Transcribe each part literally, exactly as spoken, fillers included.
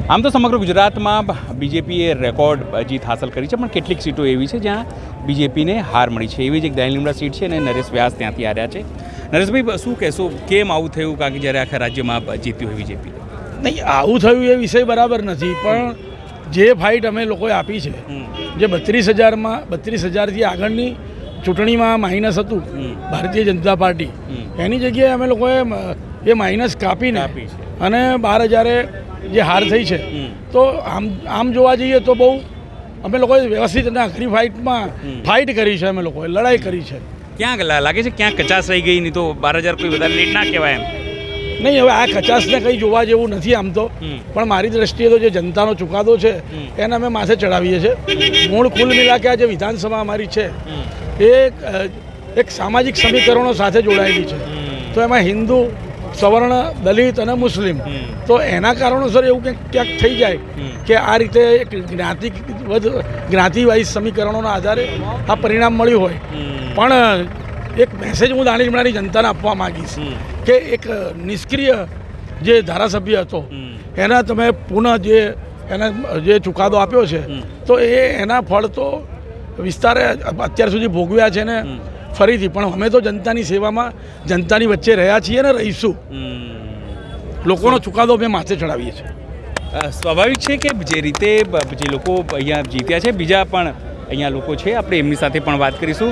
આમ તો સમગ્ર ગુજરાતમાં બીજેપીએ રેકોર્ડ જીત હાંસલ કરી છે, પણ કેટલીક સીટો એવી છે જ્યાં બીજેપીને હાર મળી છે। એવી જ એક દાણીલીમડા સીટ છે અને નરેશ વ્યાસ ત્યાંથી હાર્યા છે। નરેશભાઈ, શું કહેશો, કેમ આવું થયું? કારણ કે જ્યારે આખા રાજ્યમાં જીત્યું હોય બીજેપી। નહીં, આવું થયું એ વિષય બરાબર નથી, પણ જે ફાઇટ અમે લોકોએ આપી છે, જે બત્રીસ હજારમાં બત્રીસ હજારથી આગળની ચૂંટણીમાં માઇનસ હતું ભારતીય જનતા પાર્ટી, એની જગ્યાએ અમે લોકોએ એ માઇનસ કાપીને અને બાર હજારે જે હાર થઈ છે, તો આમ આમ જોવા જઈએ તો બહુ અમે લોકોએ વ્યવસ્થિત અને આખરી ફાઇટમાં ફાઇટ કરી છે, અમે લોકોએ લડાઈ કરી છે। ક્યાં લાગે છે ક્યાં કચાશ રહી ગઈ? નહીં તો બાર હજાર કોઈ વધારે લીડ ના કહેવાય એમ? નહીં, હવે આ કચાશને કંઈ જોવા જેવું નથી આમ તો, પણ મારી દ્રષ્ટિએ તો જે જનતાનો ચુકાદો છે એને અમે માથે ચડાવીએ છીએ। મૂળ કુલ મિલા કે આ જે વિધાનસભા અમારી છે એ એક સામાજિક સમીકરણો સાથે જોડાયેલી છે, તો એમાં હિન્દુ, સવર્ણ, દલિત અને મુસ્લિમ, તો એના કારણોસર એવું કંઈક ક્યાંક થઈ જાય કે આ રીતે એક જ્ઞાતિ જ્ઞાતિ વાઇઝ સમીકરણોના આધારે આ પરિણામ મળ્યું હોય, પણ એક મેસેજ હું દાણીલીમડાની જનતાને આપવા માગીશ કે એક નિષ્ક્રિય જે ધારાસભ્ય હતો એના તમે પુનઃ જે એના જે ચુકાદો આપ્યો છે, તો એ એના ફળ તો વિસ્તારે અત્યાર સુધી ભોગવ્યા છે ને ફરીથી, પણ અમે તો જનતાની સેવામાં જનતાની વચ્ચે રહ્યા છીએ ને રહીશું। લોકોનો ચુકાદો અમે માથે ચડાવીએ છીએ। સ્વાભાવિક છે કે જે રીતે જે લોકો અહીંયા જીત્યા છે, બીજા પણ અહીંયા લોકો છે, આપણે એમની સાથે પણ વાત કરીશું।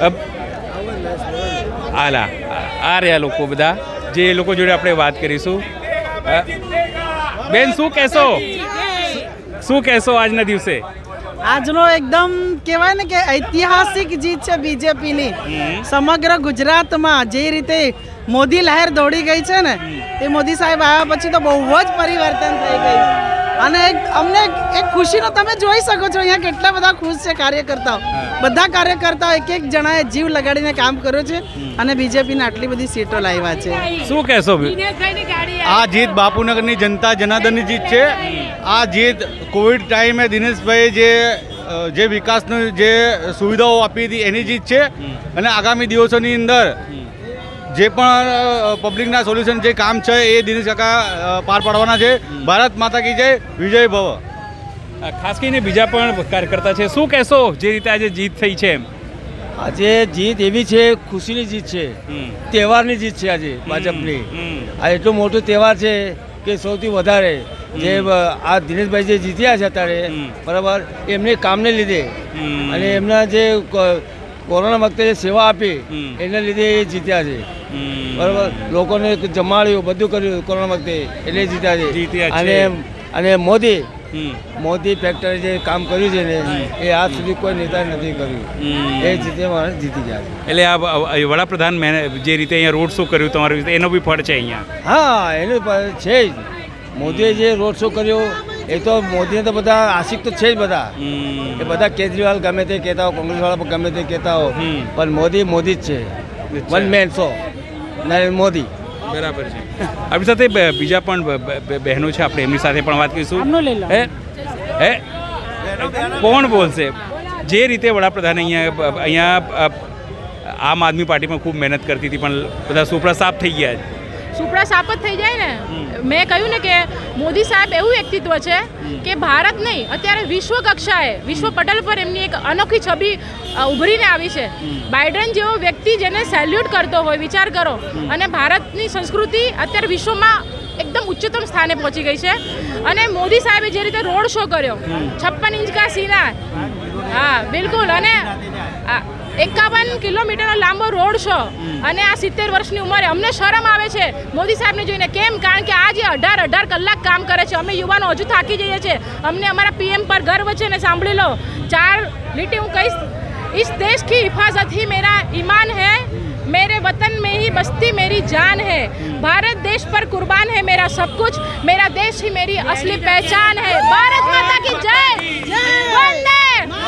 આલા આ રહ્યા લોકો બધા, જે લોકો જોડે આપણે વાત કરીશું। બેન, શું કહેશો, શું કહેશો આજના દિવસે? આજનો એકદમ કહેવાય ને કે ઐતિહાસિક જીત છે બીજેપીની। સમગ્ર ગુજરાતમાં જે રીતે મોદી લહેર દોડી ગઈ છે ને, એ મોદી સાહેબ આવ્યા પછી તો બહુ જ પરિવર્તન થઈ ગયું, અને અમને એક ખુશીનો તમે જોઈ શકો છો અહીંયા કેટલા બધા ખુશ છે કાર્યકર્તાઓ, બધા કાર્યકર્તાઓ એક એક જણાએ જીવ લગાડીને કામ કર્યું છે અને બીજેપીને આટલી બધી સીટો લાવ્યા છે। શું કહેશો? આ જીત બાપુનગરની જનતા જનાર્દનની જીત છે। આ જીત કોવિડ ટાઈમે દિનેશભાઈ જે જે વિકાસની જે સુવિધાઓ આપી હતી એની જીત છે, અને આગામી દિવસોની અંદર જે પણ પબ્લિકના સોલ્યુશન જે કામ છે એ દિનેશ કાકા પાર પાડવાના છે। ભારત માતા કી જય, વિજય ભવ। ખાસ કરીને બીજા પણ કાર્યકર્તા છે, શું કહેશો જે રીતે આજે જીત થઈ છે? આજે જીત એવી છે, ખુશીની જીત છે, તહેવારની જીત છે આજે ભાજપની। આ એટલો મોટો તહેવાર છે કે સૌથી વધારે જે આ દિનેશભાઈ જે જીત્યા છે અત્યારે, બરાબર, એમને કામને લીધે અને એમના જે કોરોના વખતે જે સેવા આપી એના લીધે એ જીત્યા છે, બરાબર। લોકોને જમાડ્યું, બધું કર્યું કોરોના વખતે, એટલે જીત્યા છે। અને અને મોદી મોદી ફેક્ટરી જે કામ કર્યું છે ને એ આજ સુધી કોઈ નેતાએ નથી કર્યું, એ જીતે જીતી ગયા છે। એટલે આ વડાપ્રધાન જે રીતે અહીંયા રોડ શો કર્યું તમારી રીતે, એનો બી ફળ છે અહીંયા? હા, એનું છે જ। મોદીએ જે રોડ શો કર્યો એ તો મોદીને તો બધા આશિક તો છે જ બધા, એ બધા કેજરીવાલ ગમે તે કહેતા હો, કોંગ્રેસવાળા ગમે તે કહેતા હો, પણ મોદી મોદી જ છે, one man show, Narendra Modi. બરાબર છે। આપણી સાથે બીજા પણ બહેનો છે, આપણે એમની સાથે પણ વાત કરીશું। હે કોણ બોલશે? જે રીતે વડાપ્રધાન અહીંયા અહીંયા આમ આદમી પાર્ટીમાં ખૂબ મહેનત કરતી હતી, પણ બધા સુપડા સાફ થઈ ગયા છે। સુપડા સાફ જ થઈ જાય ને। મેં કહ્યું ને કે મોદી સાહેબ એવું વ્યક્તિત્વ છે કે ભારત નહીં, અત્યારે વિશ્વ કક્ષાએ, વિશ્વ પટલ પર એમની એક અનોખી છબી ઉભરીને આવી છે। બાઇડન જેવો વ્યક્તિ જેને સેલ્યુટ કરતો હોય, વિચાર કરો, અને ભારતની સંસ્કૃતિ અત્યારે વિશ્વમાં એકદમ ઉચ્ચતમ સ્થાને પહોંચી ગઈ છે। અને મોદી સાહેબે જે રીતે રોડ શો કર્યો, છપ્પન ઇંચ કા સીના, હા બિલકુલ, અને એકાવન કિલોમીટરનો લાંબો રોડ શો, અને આ સિત્તેર વર્ષની ઉંમરે અમને શરમ આવે છે મોદી સાહેબને જોઈને। કેમ? કારણ કે આ જે અઢાર અઢાર કલાક કામ કરે છે, અમે યુવાનો હજુ થાકી જઈએ છીએ। અમને અમારા પીએમ પર ગર્વ છે ને, સાંભળી લો ચાર લીટી હું કહીશ। इस देश की हिफाजत ही मेरा ईमान है, मेरे वतन में ही बसती मेरी जान है, भारत देश पर कुर्बान है मेरा सब कुछ, मेरा देश ही मेरी असली पहचान है। भारत माता की जय, वंदे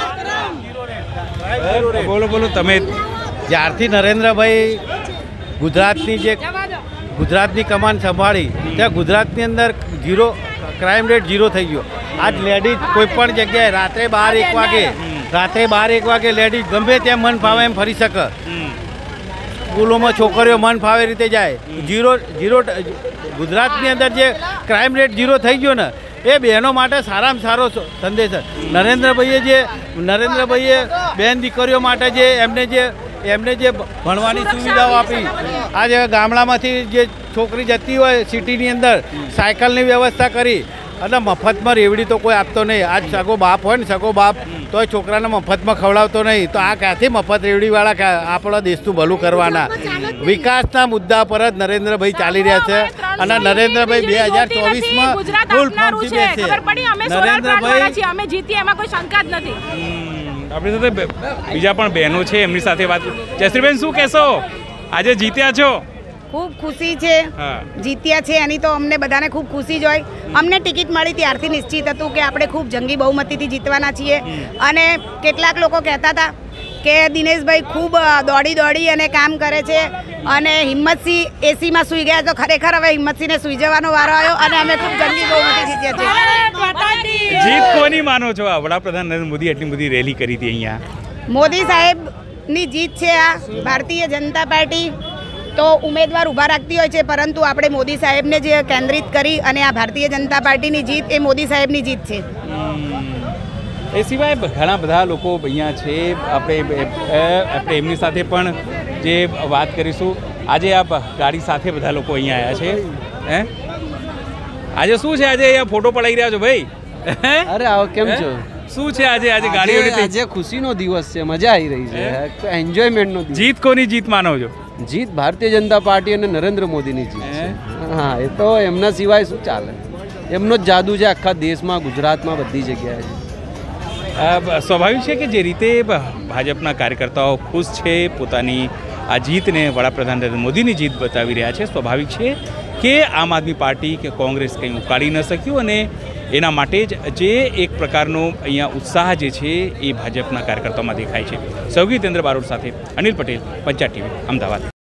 मातरम। बोलो बोलो તમે। જ્યારથી નરેન્દ્રભાઈ ગુજરાતની જે ગુજરાતની કમાન સંભાળી ત્યાં ગુજરાતની અંદર ઝીરો ક્રાઇમ રેટ ઝીરો થઈ ગયો। આજ લેડીઝ કોઈ પણ જગ્યાએ રાત્રે બાર એક વાગે રાત્રે બાર એક વાગે લેડીઝ ગમે ત્યાં મન ફાવે એમ ફરી શકે। સ્કૂલોમાં છોકરીઓ મન ફાવે રીતે જાય। ઝીરો ઝીરો ગુજરાતની અંદર જે ક્રાઇમ રેટ ઝીરો થઈ ગયો ને એ બહેનો માટે સારામાં સારો સંદેશ છે. નરેન્દ્રભાઈએ જે નરેન્દ્રભાઈએ બેન દીકરીઓ માટે જે એમને જે એમને જે ભણવાની સુવિધાઓ આપી, આજે ગામડામાંથી જે છોકરી જતી હોય સિટીની અંદર સાયકલની વ્યવસ્થા કરી અને મફતમાં રેવડી તો કોઈ આપતો નહીં. આજ સગો બાપ હોય ને સગો બાપ તોય છોકરાને મફતમાં ખવડાવતો નહીં, તો આ ક્યાંથી મફત રેવડીવાળા આપણા દેશનું ભલું કરવાના? વિકાસના મુદ્દા પર જ નરેન્દ્રભાઈ ચાલી રહ્યા છે અને નરેન્દ્રભાઈ બે હજાર ચોવીસમાં ફૂલ ફોર્મથી બેસે. નરેન્દ્રભાઈ અમે જીતીએ એમાં કોઈ શંકા જ નથી. આપણી સાથે બીજા પણ બહેનો છે, એમની સાથે વાત. જયશ્રીબેન, શું કહેશો? આજે જીત્યા છો? ખૂબ ખુશી છે, જીત્યા છે એની તો અમને બધાને ખૂબ ખુશી જ હોય. અમને ટિકિટ મળી ત્યારથી નિશ્ચિત હતું કે આપણે ખૂબ જંગી બહુમતીથી જીતવાના છીએ. અને કેટલાક લોકો કહેતા હતા કે દિનેશભાઈ ખૂબ દોડી દોડી અને કામ કરે છે અને હિંમતસિંહ એસીમાં સૂઈ ગયા, તો ખરેખર હવે હિંમતસિંહને સૂઈ જવાનો વારો આવ્યો અને અમે ખૂબ જંગી બહુમતી જીત્યા છે. જીત કોની માનો છો? આ વડાપ્રધાન નરેન્દ્ર મોદી એટલી બધી રેલી કરી હતી અહીંયા. મોદી સાહેબની જીત છે આ. ભારતીય જનતા પાર્ટી તો ઉમેદવાર ઊભા રાખતી હોય છે, પરંતુ આપણે મોદી સાહેબને જે કેન્દ્રિત કરી અને આ ભારતીય જનતા પાર્ટીની જીત એ મોદી સાહેબની જીત છે. એ સિવાય ઘણા બધા લોકો અહીંયા છે, આપણે આપણે એમની સાથે પણ જે વાત કરીશું. આજે આ ગાડી સાથે બધા લોકો અહીંયા આવ્યા છે. હે આજે શું છે? આજે અહીંયા ફોટો પડાવી રહ્યા છો ભાઈ? અરે આવો કેમ છો? શું છે આજે? આજે ગાડીઓ આજે ખુશીનો દિવસ છે, મજા આવી રહી છે, એન્જોયમેન્ટનો દિવસ. જીત કોની જીત માનો છો? જીત ભારતીય જનતા પાર્ટી અને નરેન્દ્ર મોદીની જીત છે. હા, એ તો એમના સિવાય શું ચાલે? એમનો જ જાદુ છે આખા દેશમાં, ગુજરાતમાં, બધી જગ્યાએ છે. સ્વાભાવિક છે કે જે રીતે ભાજપના કાર્યકર્તાઓ ખુશ છે, પોતાની આ જીતને વડાપ્રધાન નરેન્દ્ર મોદીની જીત બતાવી રહ્યા છે. સ્વાભાવિક છે કે આમ આદમી પાર્ટી કે કોંગ્રેસ કંઈ ઉકાળી ન શક્યું અને એના માટે જ જે એક પ્રકારનો અહીંયા ઉત્સાહ જે છે એ ભાજપના કાર્યકર્તાઓમાં દેખાય છે. સૌગીતેન્દ્ર બારોટ સાથે અનિલ પટેલ, પંચાયત ટીવી, અમદાવાદ.